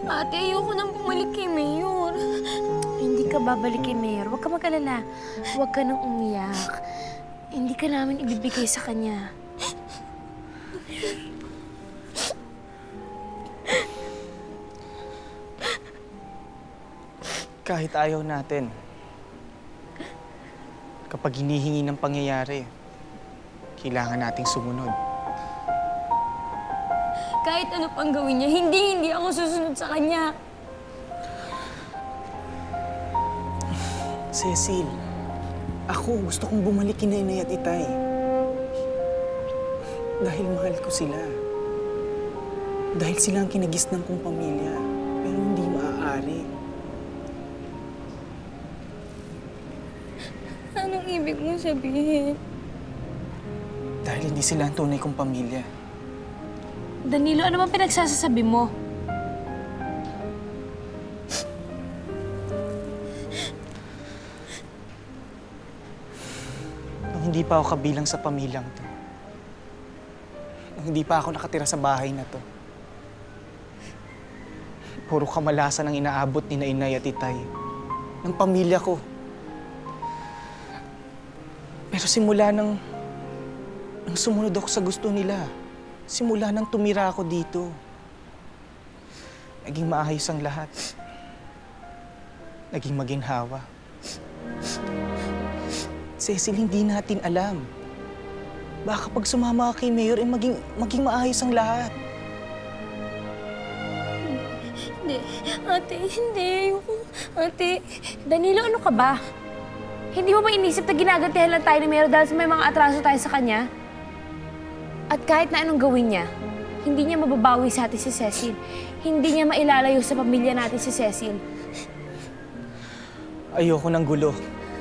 Ate, ayoko nang bumalik kay Mayor. Hindi ka babalik kay Mayor. Huwag ka mag-alala. Huwag ka nang umiyak. Hindi ka namin ibibigay sa kanya. Kahit ayaw natin, kapag hinihingi ng pangyayari, kailangan nating sumunod. Kahit ano pang gawin niya, hindi ako susunod sa kanya. Cecil, ako gusto kong bumalik kina Inay at Itay. Dahil mahal ko sila. Dahil sila ang kinagisnan kong pamilya. Pero hindi maaari. Anong ibig mong sabihin? Dahil hindi sila ang tunay kong pamilya. Danilo, ano bang pinagsasasabi mo? Nung hindi pa ako kabilang sa pamilyang to. Nung hindi pa ako nakatira sa bahay na to. Puro kamalasan ang inaabot ni na Inay at Itay. Ng pamilya ko. Pero simula nang sumunod ako sa gusto nila. Simula nang tumira ako dito. Naging maayos ang lahat. Naging maginhawa. Cecil, hindi natin alam. Baka pag sumama ka kay Mayor, maging maayos ang lahat. Hindi. Ate, hindi. Ayoko. Ate. Danilo, ano ka ba? Hindi mo ba inisip na ginagantihan lang tayo ni Mayor dahil may mga atraso tayo sa kanya? At kahit na anong gawin niya, hindi niya mababawi sa atin si Cecil. Hindi niya mailalayo sa pamilya natin si Cecil. Ayoko ng gulo.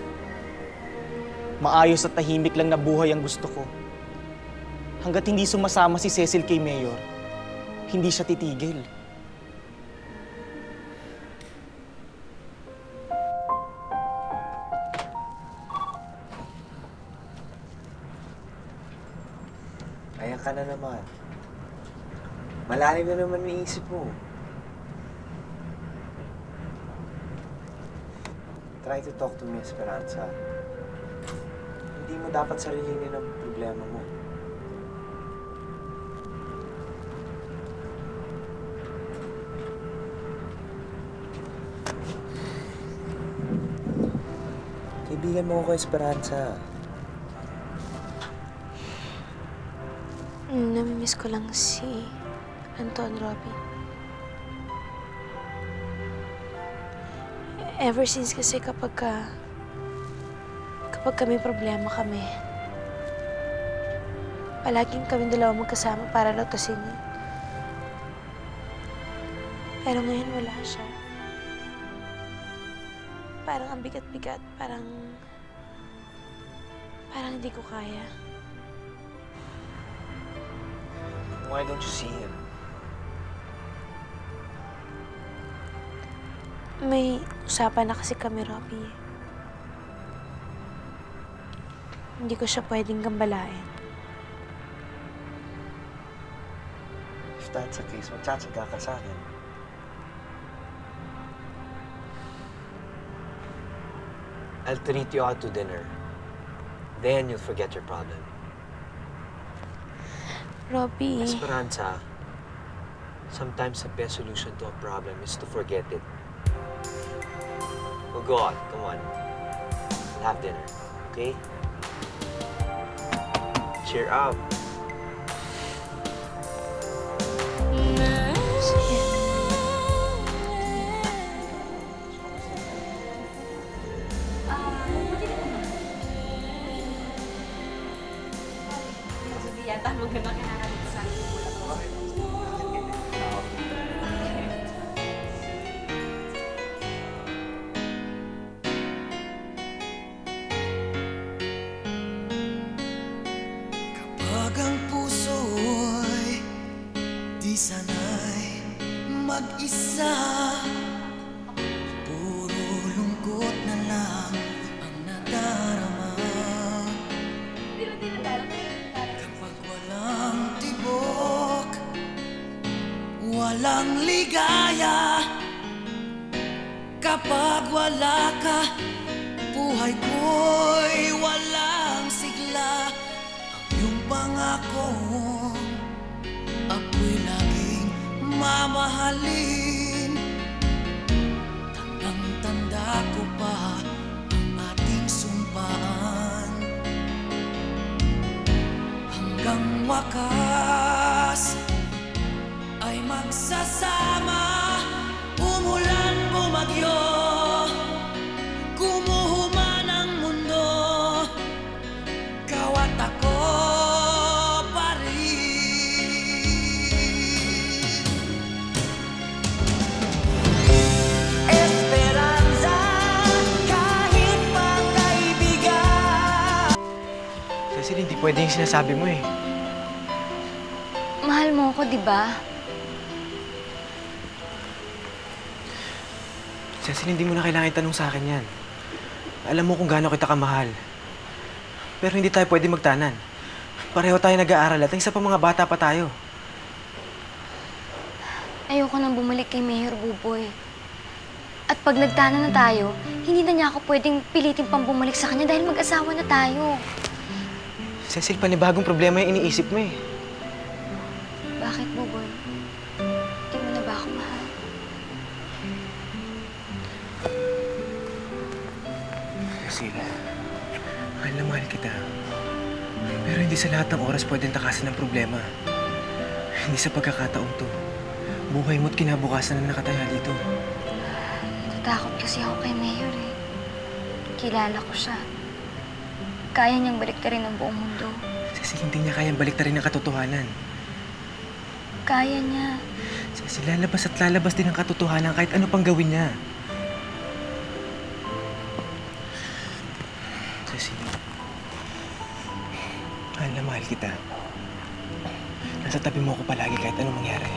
Maayos at tahimik lang na buhay ang gusto ko. Hanggat hindi sumasama si Cecil kay Mayor, hindi siya titigil. Ayan ka na naman. Malalim na naman yung isip mo. Try to talk to me, Esperanza. Hindi mo dapat sarilinin ang problema mo. Kaibigan mo ako, Esperanza. Namimiss ko lang si Anton, Robby. Ever since kasi kapag kami problema kami, palaging kami dalawa magkasama para lutasin yun. Pero ngayon wala siya. Parang ang bigat-bigat, parang hindi ko kaya. Why don't you see him? May usapan na kasi kami, Robby. Hindi ko siya pwedeng gambalain. If that's the case, magtsatsaga ka sa akin. I'll treat you out to dinner. Then you'll forget your problem. Robby... Esperanza, sometimes the best solution to a problem is to forget it. Well, go on. Come on. We'll have dinner, okay? Cheer up. Sige. Yata maganda kinakalit sa akin. Kapag ang puso'y di sanay mag-isa, puro lungkot na lang ang nadarama. Kapag walang tibok, walang ligaya, Kapag wala ka, buhay ko'y walang sigla. Ang iyong pangako, ako'y laging mamahalin. Tandang-tanda ko pa ang ating sumpaan. Hanggang wakas ay magsasama. Umulan, bumagyo, gumuho ang mundo, ikaw at ako pa rin. Esperanza, kahit magkaibigan. Cecil, hindi pwede yung sinasabi mo eh. Mahal mo ako, di ba? Cecil, hindi mo na kailangan itanong sa akin yan. Alam mo kung gaano kita kamahal. Pero hindi tayo pwede magtanan. Pareho tayo nag-aaral at isa pa mga bata pa tayo. Ayoko nang bumalik kay Mayor Buboy. At pag nagtana na tayo, hindi na niya ako pwedeng pilitin pang bumalik sa kanya dahil mag-asawa na tayo. Cecil, panibagong problema yung iniisip mo eh. Bakit, Buboy? Di mo na ba ako mahal? Cecil, mahal na mahal kita. Pero hindi sa lahat ng oras pwedeng takasan ng problema. Hindi sa pagkakataong to. Buhay mo't kinabukasan na nakataya dito. Natatakot kasi ako kay Mayor eh. Kilala ko siya. Kaya niyang baliktarin ang buong mundo. Cecil, hindi niya kayang baliktarin ang katotohanan. Kaya niya. Cecil, lalabas at lalabas din ang katotohanan kahit ano pang gawin niya. Cecil, mahal na mahal kita. Nasa tabi mo ako palagi kahit anong mangyari.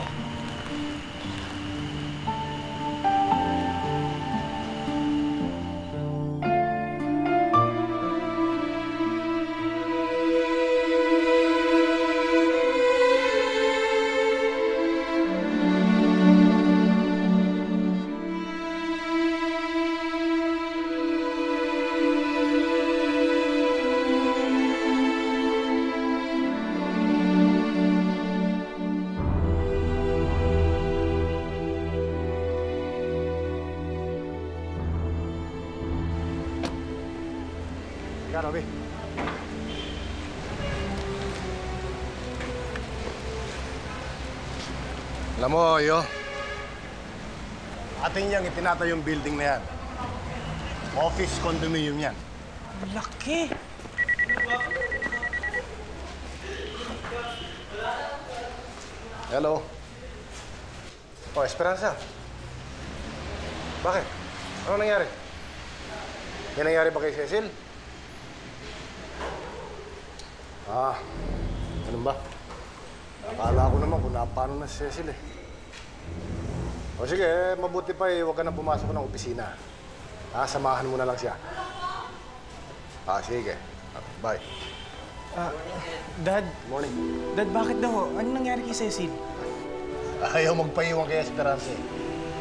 Teka, Robby. Alam mo, Yo, ating niyang itinatayong building na yan. Office condominium yan. Laki! Hello. Oh, Esperanza. Bakit? Ano nangyari? May nangyari ba kay Cecil? Ganun ba? Akala ko naman kung napano na si Cecil eh. O sige, mabuti pa huwag ka na pumasok ng opisina. Samahan mo na lang siya. Sige. Bye. Dad, Morning. Dad, bakit daw? Anong nangyari kay Cecil? Ayaw magpaiwan kay Esperanza eh.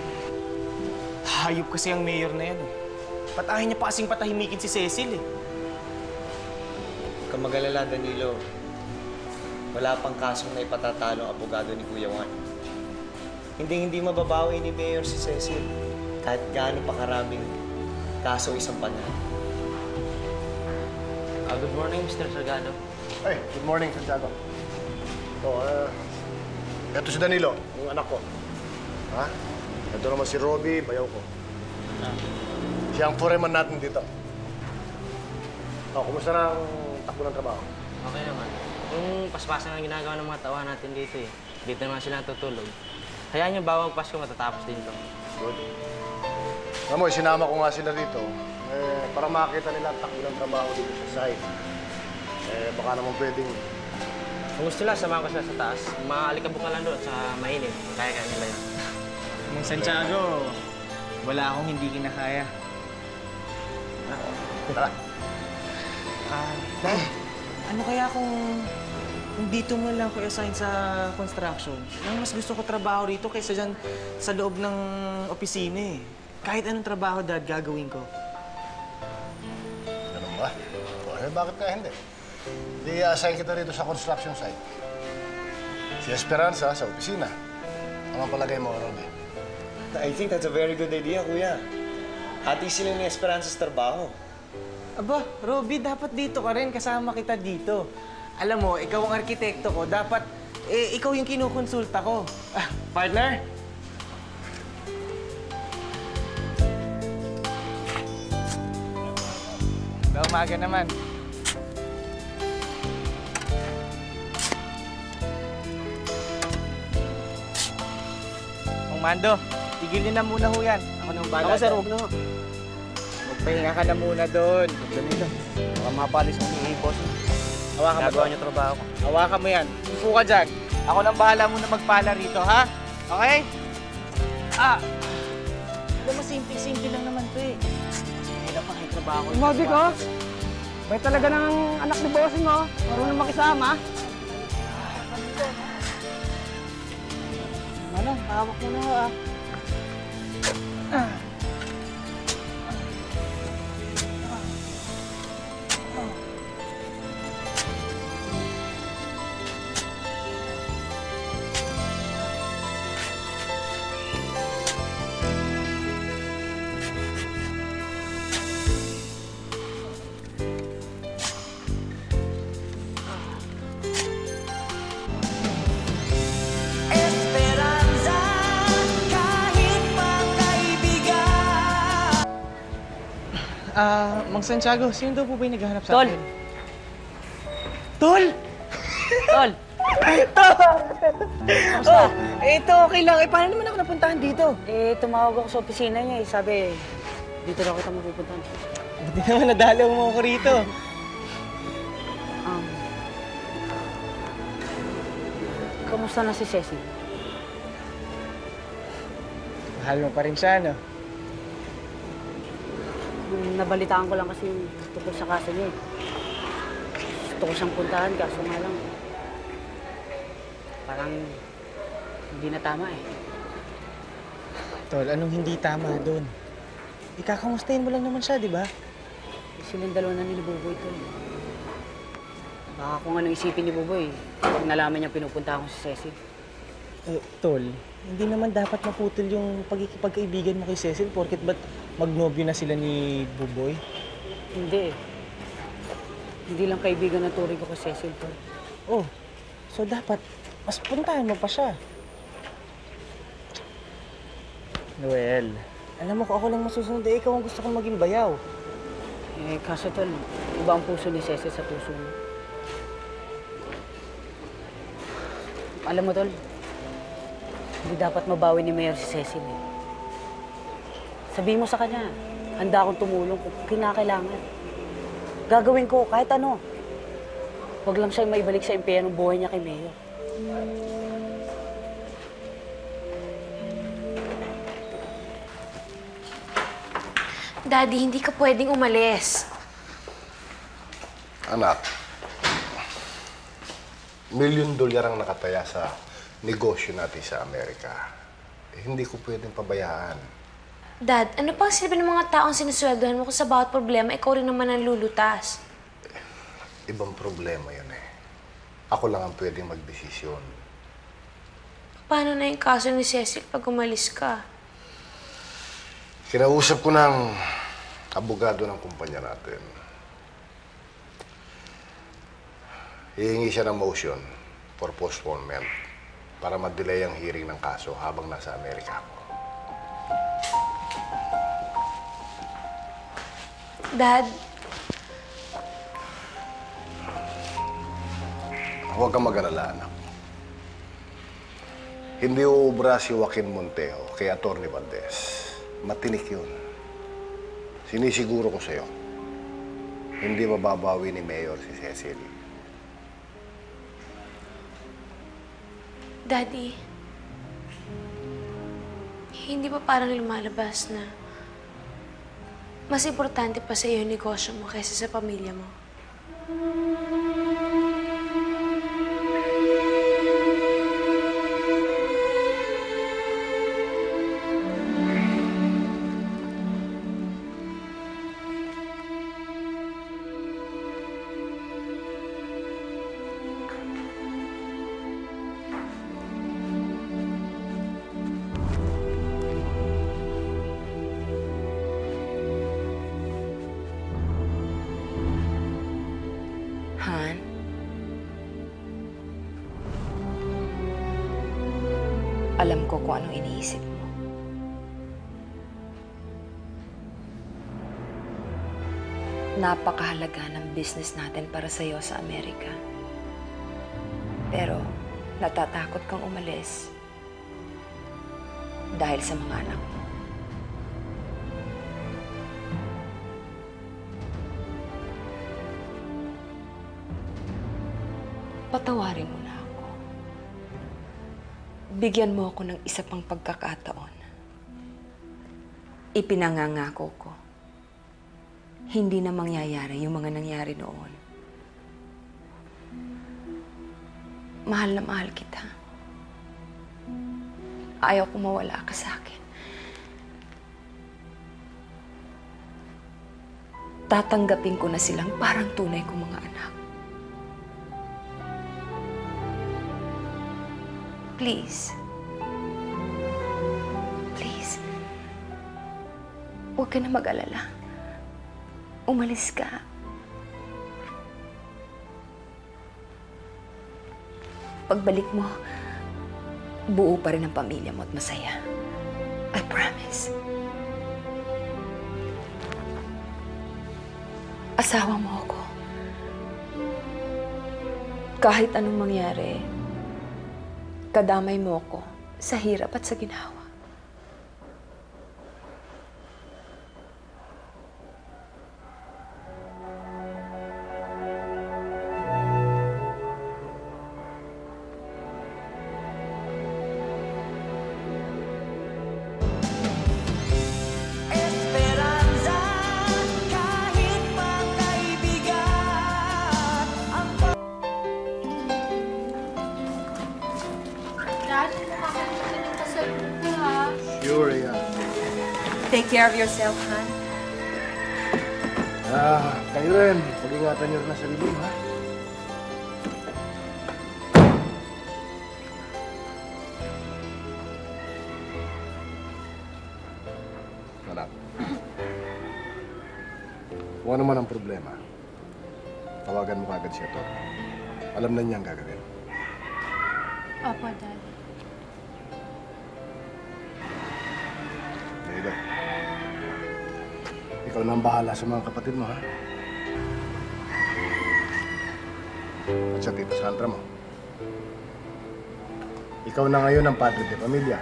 Hayop kasi ang mayor na yan eh. Ba't ayaw niya pa kasing patahimikin si Cecil eh? Huwag kang mag-alala, Danilo. Wala pang kasong na ipatatalo ang abogado ni Kuya Juan. Hindi mababawi ni Mayor si Cecil kahit gaano pa karaming kaso isang panahon. Good morning, Mr. Salgado. Hey, good morning, Santiago. Ito si Danilo, yung anak ko. Ito naman si Robby, bayaw ko. Siya ang foreman natin dito. Kumusta na ang takbo ng trabaho? Okay naman. Yung paspasan ang ginagawa ng mga tawa natin dito eh. Dito naman sila natutulog. Hayaan niyo bawang Pasko matatapos din to. Good. Alam mo, sinama ko nga sila dito para makita nila ang takbo ng trabaho dito sa site. Baka naman pwedeng... Kung gusto nila, samahan ko sila sa taas. Maalikabok na lang doon sa mainit. Kaya nila yun. Mang Santiago, wala akong hindi kinakaya. Tara. Dad, ano kaya kung dito mo lang ko assign sa construction? Ang mas gusto ko trabaho rito kaysa dyan sa loob ng opisina eh. Kahit anong trabaho, Dad, gagawin ko. Ganun ba? O, bakit kaya hindi? Hindi i-assign kita rito sa construction site. Si Esperanza sa opisina. Ano ang palagay mo, Robby? I think that's a very good idea, Kuya. Hati sila ni Esperanza sa trabaho. Aba, Robby, dapat dito ka rin. Kasama kita dito. Alam mo, ikaw ang arkitekto ko. Dapat, ikaw yung kinukonsulta ko. Ah, partner? Umaga naman. Mando, tigilin na muna ho yan. Ako nang bahala. Ako, sir, huwag na. Magpahinga ka na muna doon. Ganito. Baka mapalis mo ni boss. Hawakan mo. Nagawa niyo trabaho ko. Hawakan mo yan. Upo ka dyan. Ako nang bahala muna magpala rito, ha? Okay? Alam mo, simple-simple lang naman to eh. Mas mahirap pa kayo trabaho. Umabi ko. May talaga ng anak ni bossing, oh. Marunong makisama. Ano, hawak mo na, ah. Esperanza, kahit magkaibigan. Mang Santiago, sino daw po ba yung naghahanap sa Tol. akin? Tol! Tol! Oh, ito okay lang. Paano naman ako napuntahan dito? Tumawag ako sa opisina niya, eh. Sabi, dito daw kita mapupuntahan. Buti naman nadalaw mo ako rito. Kamusta na si Ceci? Mahal mo pa rin siya, no? Nabalitaan ko lang kasi tungkol sa kaso niya, eh. Gusto ko siyang puntahan, kaso nga lang, parang hindi na tama, eh. Tol, anong hindi tama doon? Ikakamustahin mo lang naman siya, di ba? Silang dalawa na ni Buboy to, eh. Baka kung anong isipin ni Buboy, pag nalaman niya pinupuntahan ko si Cecil. Tol, hindi naman dapat maputol yung pagkikipagkaibigan mo kay Cecil porket ba't magnobyo na sila ni Buboy? Hindi, eh. Hindi lang kaibigan na turing ko kay Cecil, Tol. Oh, so dapat mas puntahan mo pa siya. Noel, alam mo ko ako lang masusunod eh, ikaw ang gusto kong maging bayaw. Kaso, Tol, iba ang puso ni Cecil sa puso mo. Alam mo, Tol, hindi dapat mabawi ni Mayor si Cecil, eh. Sabihin mo sa kanya, handa akong tumulong kung kinakailangan. Gagawin ko kahit ano. Huwag lang siyang maibalik sa empeya ng buhay niya kay Mayor. Daddy, hindi ka pwedeng umalis. Anak, $1 million ang nakataya sa negosyo natin sa Amerika. Hindi ko pwedeng pabayaan. Dad, ano pang sinabi ng mga taong sinusweldohan mo kung sa bawat problema, ikaw rin naman ang lulutas? Ibang problema yun eh. Ako lang ang pwedeng magdesisyon. Paano na yung kaso ni Cecil pag umalis ka? Kinausap ko ng abogado ng kumpanya natin. Hihingi siya ng motion for postponement para ma-delay ang hearing ng kaso habang nasa Amerika ako. Dad, Huwag kang mag-alala, anak. Hindi uubra si Joaquin Montejo kay Atty. Valdez. Matinik yun. Sinisiguro ko sa'yo, hindi mababawi ni Mayor si Cecil. Daddy, hindi ba parang lumalabas na mas importante pa sa iyo yung negosyo mo kaysa sa pamilya mo? Alam ko kung anong iniisip mo. Napakahalaga ng business natin para sa'yo sa Amerika. Pero natatakot kang umalis dahil sa mga anak mo. Patawarin mo na ako. Bigyan mo ako ng isa pang pagkakataon. Ipinangangako ko, hindi na mangyayari yung mga nangyari noon. Mahal na mahal kita. Ayaw ko mawala ka sa akin. Tatanggapin ko na silang parang tunay kong mga anak. Please. Please. Huwag ka na mag-alala. Umalis ka. Pagbalik mo, buo pa rin ang pamilya mo at masaya. I promise. Asawa mo ako. Kahit anong mangyari, kadamay mo ako sa hirap at sa ginawa. Esperanza, kahit magkaibigan ang Dad, nakakalimutan yung pasalubong ko, ha? Sure, yeah. Take care of yourself, hon. Kayo rin. Pag-ingatan niyo rin ang sarili mo, ha? Anak. Kung ano man ang problema, tawagan mo kagad siya, Tor. Alam na niya ang gagawin. Opo, Dad. David, ikaw na ang bahala sa mga kapatid mo, ha? At sa Tita Sandra mo. Ikaw na ngayon ang padre de pamilya.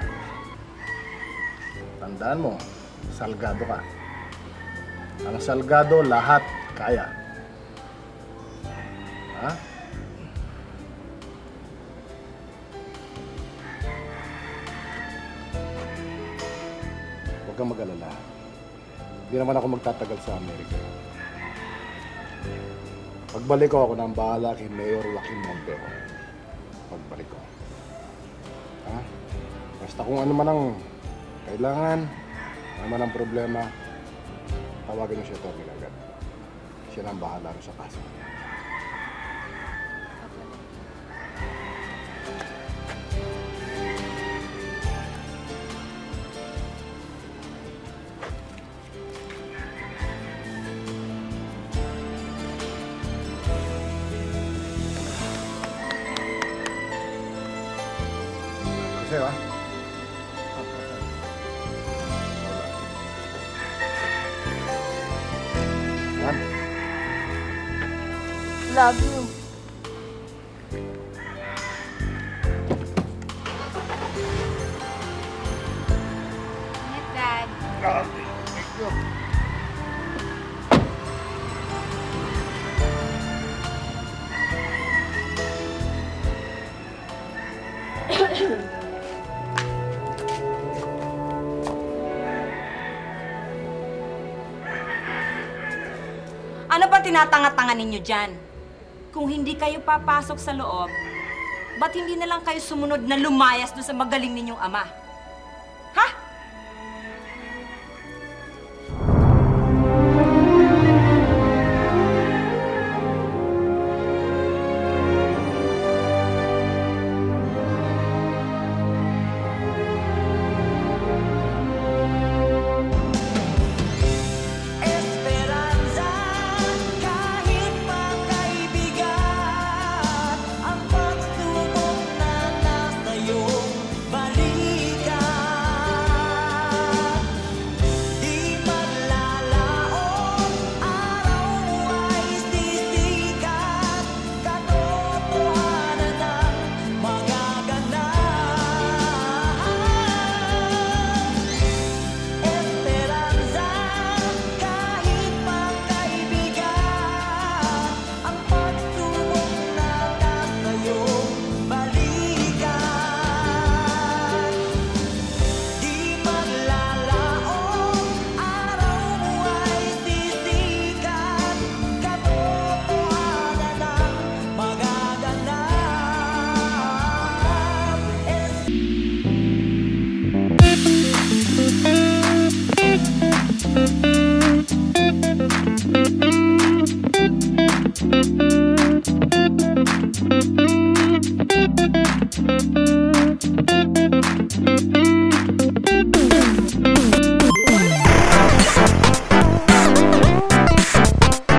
Tandaan mo, salgado ka. Ang salgado, lahat kaya. Ha? Huwag kang mag-alala. Hindi naman ako magtatagal sa Amerika. Pagbalik ko, ako na ang bahala kay Mayor Joaquin Montero. Pagbalik ko. Ha? Basta kung ano man ang kailangan, ano man ang problema, tawagan niyo siya, Tony, agad. Siya na ang bahala sa kaso. Kasi, ha? Yan. Love you. Ingat, Dad. Ano ba tinatanga-tanga ninyo dyan? Kung hindi kayo papasok sa loob, ba't hindi na lang kayo sumunod na lumayas doon sa magaling ninyong ama? Ha? Esperanza, kahit magkaibigan ang pagsubok na nasa iyong balikat. Thank